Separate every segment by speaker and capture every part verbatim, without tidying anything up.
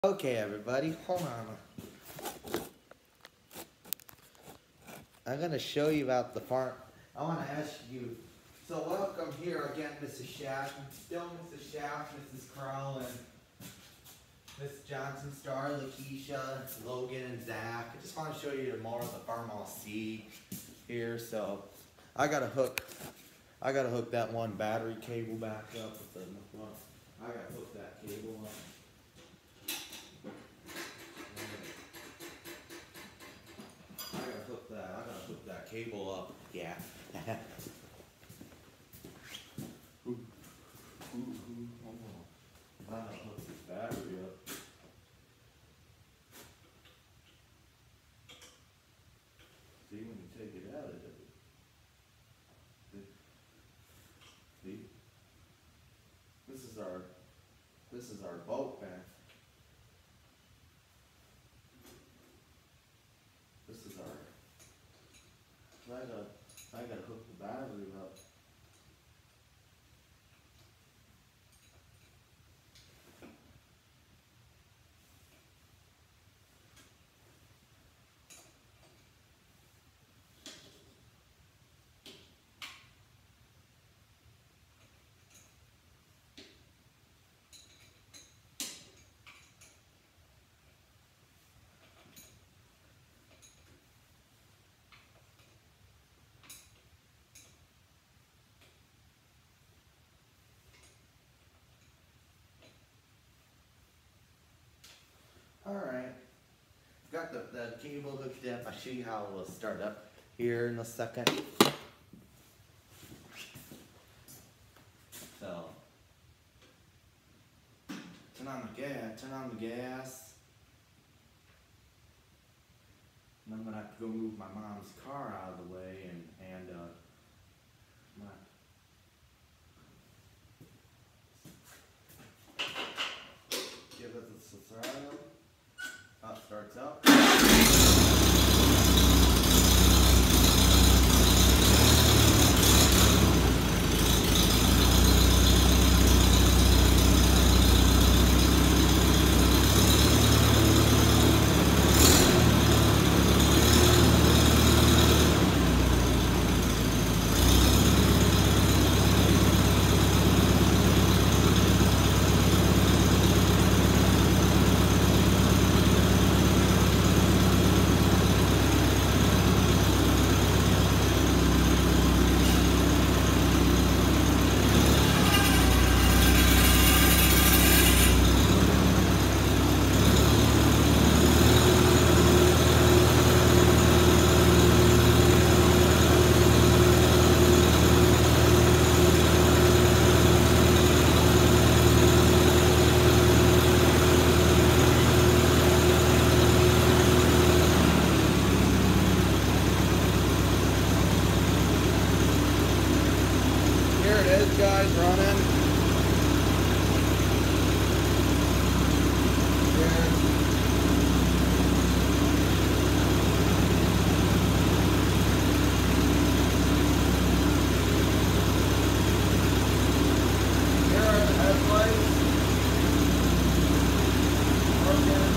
Speaker 1: Okay, everybody, hold on. I'm going to show you about the farm. I want to ask you, so welcome here again, Missus Shaft. Still Missus Shaft, Missus Crowell, and Miss Johnson, Star, Lakeisha, Logan, and Zach. I just want to show you more of the farm I'll see here. So I got to hook, I got to hook that one battery cable back up with the, I got to hook that cable up. I gotta hook that, I gotta hook that cable up, yeah. ooh, ooh, ooh, hold on. I gotta hook this battery up. See, when you take it out of it. See? This is our, this is our boat back. This is our, I gotta, I gotta hook the battery up. Alright, got the, the cable hooked up. I'll show you how it will start up here in a second. So, turn on the gas, turn on the gas. And I'm gonna have to go move my mom's car out of the way and, and uh, my give it the throttle. How it starts up. Guys running. Here. Here are the headlights. Working.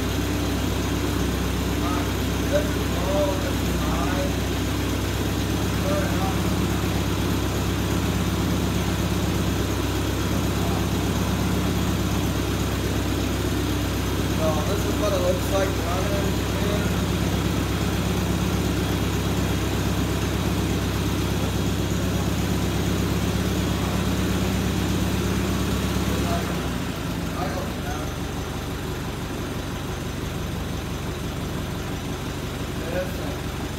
Speaker 1: Uh, this is low, this is high. Turn up. This is what it looks like running in. I don't know. This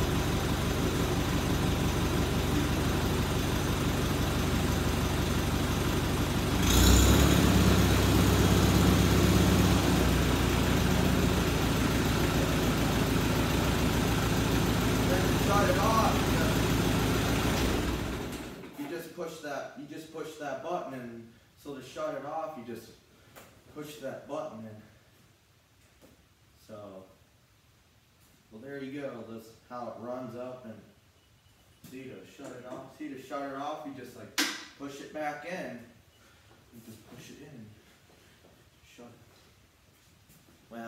Speaker 1: Shut it off. You just push that. You just push that button, and so to shut it off, you just push that button, and so. Well, there you go. That's how it runs up, and see to shut it off. See to shut it off, you just like push it back in. You just push it in. Shut it. Well.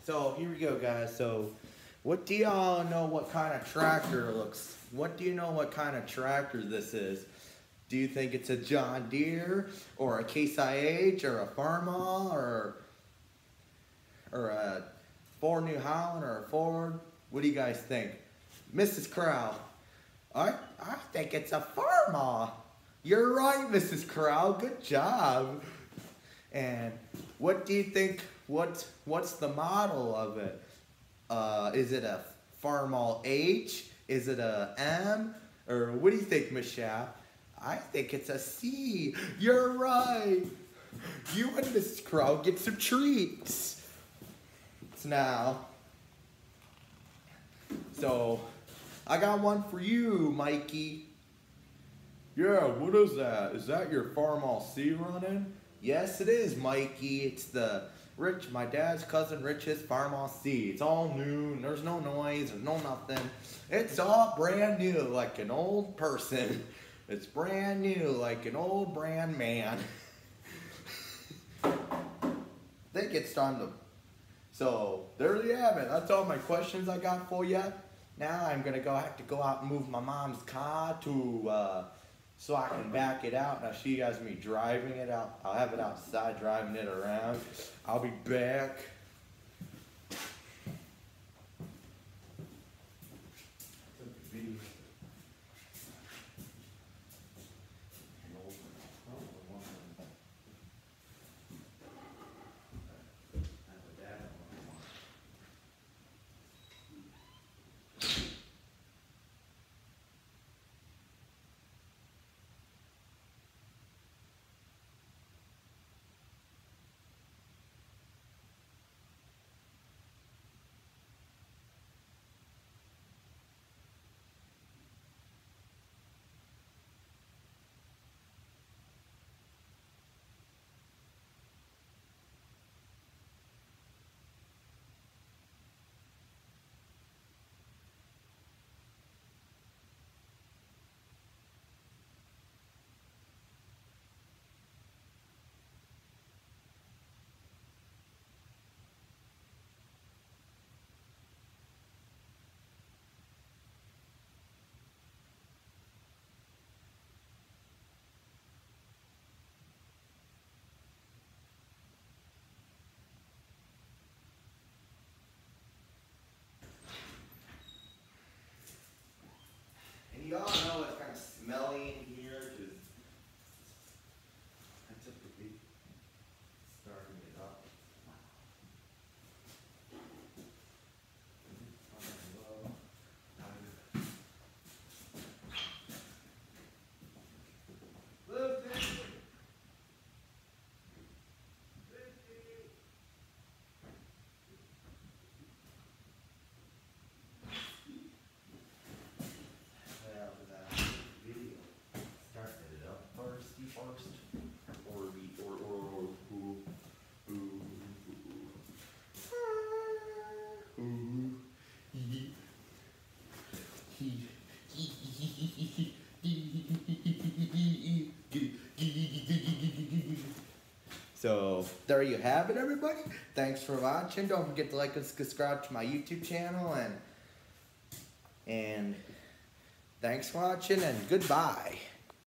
Speaker 1: So here we go, guys. So what do y'all know what kind of tractor looks? What do you know what kind of tractor this is? Do you think it's a John Deere or a Case I H or a Farmall or or a Ford New Holland or a Ford? What do you guys think? Missus Crow, I I think it's a Farmall. You're right, Missus Crow. Good job. And what do you think? What what's the model of it? Uh, is it a Farmall H? Is it a M? Or what do you think, Michelle? I think it's a C. You're right. You and Missus Crow get some treats. Now, so I got one for you, Mikey. Yeah, what is that? Is that your Farmall C running? Yes, it is, Mikey. It's the Rich, my dad's cousin Rich's Farmall C. It's all new, and there's no noise, there's no nothing. It's all brand new, like an old person. It's brand new, like an old brand man. I think it's time to... So, there you have it. That's all my questions I got for you. Now I'm gonna go have to go out and move my mom's car to, uh, so I can back it out. Now she has me driving it out. I'll have it outside, driving it around. I'll be back. Y'all know it's kind of smelly in here because I typically starting it up. So there you have it, everybody. Thanks for watching. Don't forget to like and subscribe to my YouTube channel, and and thanks for watching, and goodbye.